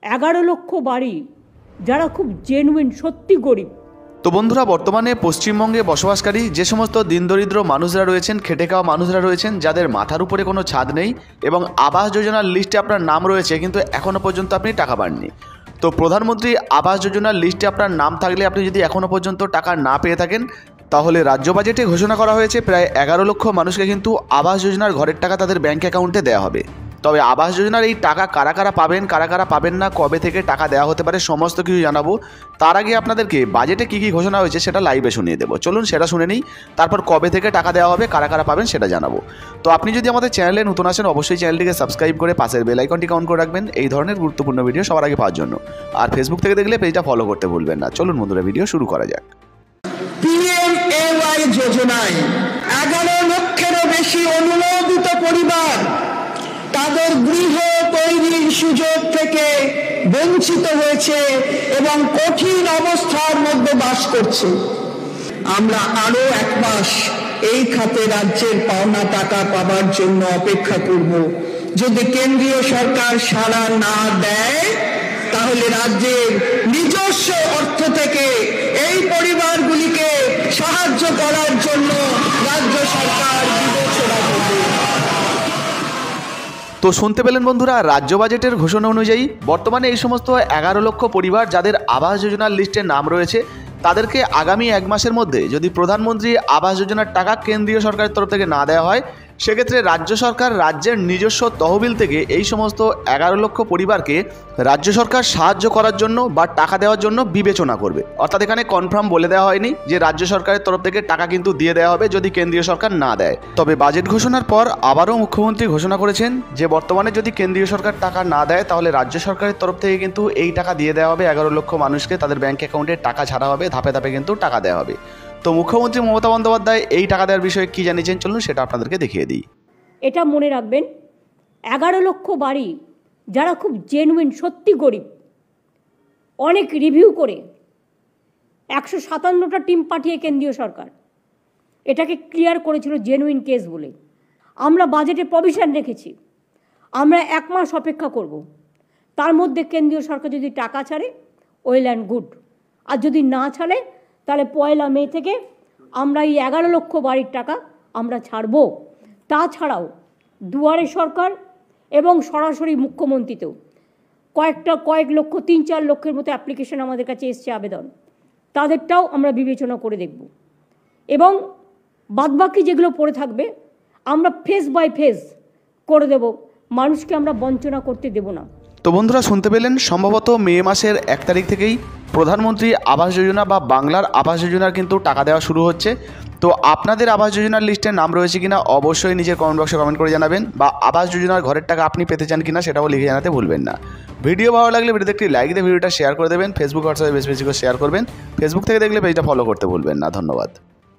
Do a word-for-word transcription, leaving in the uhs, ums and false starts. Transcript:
এগারো লক্ষ বাড়ি যারা খুব জেনুইন সত্যি গরিব। তো বন্ধুরা, বর্তমানে পশ্চিমবঙ্গে বসবাসকারী যে সমস্ত দিনদরিদ্র মানুষরা রয়েছেন, খেটে খাওয়া মানুষরা রয়েছেন, যাদের মাথার উপরে কোনো ছাদ নেই এবং আবাস যোজনার লিস্টে আপনার নাম রয়েছে কিন্তু এখনও পর্যন্ত আপনি টাকা পাননি। তো প্রধানমন্ত্রী আবাস যোজনার লিস্টে আপনার নাম থাকলে আপনি যদি এখনও পর্যন্ত টাকা না পেয়ে থাকেন, তাহলে রাজ্য বাজেটে ঘোষণা করা হয়েছে প্রায় এগারো লক্ষ মানুষকে কিন্তু আবাস যোজনার ঘরের টাকা তাদের ব্যাঙ্ক অ্যাকাউন্টে দেওয়া হবে। তবে আবাস যোজনার এই টাকা কারা কারা পাবেন, কারা কারা পাবেন না, কবে থেকে টাকা দেওয়া হতে পারে, সমস্ত কিছু জানাবো। তার আগে আপনাদেরকে বাজেটে কী কী ঘোষণা হয়েছে সেটা লাইভে শুনিয়ে দেবো। চলুন সেটা শুনে নিই, তারপর কবে থেকে টাকা দেওয়া হবে, কারা কারা পাবেন সেটা জানাবো। তো আপনি যদি আমাদের চ্যানেলে নতুন আসেন, অবশ্যই চ্যানেলটিকে সাবস্ক্রাইব করে পাশের বেল আইকনটি অন করে রাখবেন এই ধরনের গুরুত্বপূর্ণ ভিডিও সবার আগে পাওয়ার জন্য। আর ফেসবুক থেকে দেখলে পেজটা ফলো করতে ভুলবেন না। চলুন বন্ধুরা, ভিডিও শুরু করা যাক। পিএমএওয়াই যোজনায় এগারো লক্ষেরও বেশি অনুমোদিত পরিবার তাদের গৃহ তৈরির সুযোগ থেকে বঞ্চিত হয়েছে এবং কঠিন অবস্থার মধ্যে বাস করছে। আমরা আরো এক মাস এই খাতে রাজ্যের পাওনা টাকা পাবার জন্য অপেক্ষা করব। যদি কেন্দ্রীয় সরকার সাড়া না দেয়, তাহলে রাজ্যের নিজস্ব অর্থ থেকে এই পরিবারগুলিকে সাহায্য করার জন্য রাজ্য সরকার বিবেচনা করবে। তো শুনতে পেলেন বন্ধুরা, রাজ্য বাজেটের ঘোষণা অনুযায়ী বর্তমানে এই সমস্ত এগারো লক্ষ পরিবার যাদের আবাস যোজনার লিস্টে নাম রয়েছে, তাদেরকে আগামী এক মাসের মধ্যে যদি প্রধানমন্ত্রী আবাস যোজনার টাকা কেন্দ্রীয় সরকারের তরফ থেকে না দেওয়া হয়, সেক্ষেত্রে রাজ্য সরকার রাজ্যের নিজস্ব তহবিল থেকে এই সমস্ত এগারো লক্ষ পরিবারকে রাজ্য সরকার সাহায্য করার জন্য বা টাকা দেওয়ার জন্য বিবেচনা করবে। অর্থাৎ এখানে কনফার্ম বলে দেওয়া হয়নি যে রাজ্য সরকারের তরফ থেকে টাকা কিন্তু দিয়ে দেওয়া হবে যদি কেন্দ্রীয় সরকার না দেয়। তবে বাজেট ঘোষণার পর আবারও মুখ্যমন্ত্রী ঘোষণা করেছেন যে বর্তমানে যদি কেন্দ্রীয় সরকার টাকা না দেয়, তাহলে রাজ্য সরকারের তরফ থেকে কিন্তু এই টাকা দিয়ে দেওয়া হবে। এগারো লক্ষ মানুষকে তাদের ব্যাঙ্ক অ্যাকাউন্টে টাকা ছাড়া হবে, ধাপে ধাপে কিন্তু টাকা দেওয়া হবে। তো মুখ্যমন্ত্রী মমতা বন্দ্যোপাধ্যায় এই টাকা দেওয়ার বিষয়ে কী জানিয়েছেন, চলুন সেটা আপনাদেরকে দেখিয়ে দিই। এটা মনে রাখবেন, এগারো লক্ষ বাড়ি যারা খুব জেনুইন সত্যি গরিব, অনেক রিভিউ করে একশো সাতান্নটা টিম পাঠিয়ে কেন্দ্রীয় সরকার এটাকে ক্লিয়ার করেছিল জেনুইন কেস বলে। আমরা বাজেটে প্রভিশন রেখেছি, আমরা এক মাস অপেক্ষা করব। তার মধ্যে কেন্দ্রীয় সরকার যদি টাকা ছাড়ে, ওয়েল অ্যান্ড গুড। আর যদি না ছাড়ে, তাহলে পয়লা মে থেকে আমরা এই এগারো লক্ষ বাড়ির টাকা আমরা ছাড়বো। তাছাড়াও দুয়ারে সরকার এবং সরাসরি মুখ্যমন্ত্রীতেও কয়েকটা কয়েক লক্ষ তিন চার লক্ষের মতো অ্যাপ্লিকেশন আমাদের কাছে এসছে, আবেদন, তাদেরটাও আমরা বিবেচনা করে দেখব। এবং বাদবাকি যেগুলো পড়ে থাকবে আমরা ফেস বাই ফেস করে দেব, মানুষকে আমরা বঞ্চনা করতে দেব না। তো বন্ধুরা, শুনতে পেলেন, সম্ভবত মে মাসের এক তারিখ থেকেই প্রধানমন্ত্রী আবাস যোজনা বা বাংলার আবাস যোজনার কিন্তু টাকা দেওয়া শুরু হচ্ছে। তো আপনাদের আবাস যোজনার লিস্টে নাম রয়েছে কিনা অবশ্যই নিজের কমেন্ট বক্সে কমেন্ট করে জানাবেন, বা আবাস যোজনার ঘরের টাকা আপনি পেতে চান কিনা সেটাও লিখে জানাতে ভুলবেন না। ভিডিও ভালো লাগলে ভিডিওতে একটি লাইক দিয়ে ভিডিওটা শেয়ার করে দেবেন, ফেসবুক হোয়াটসঅ্যাপে বেশি বেশি করে শেয়ার করবেন। ফেসবুক থেকে দেখলে পেজটা ফলো করতে ভুলবেন না। ধন্যবাদ।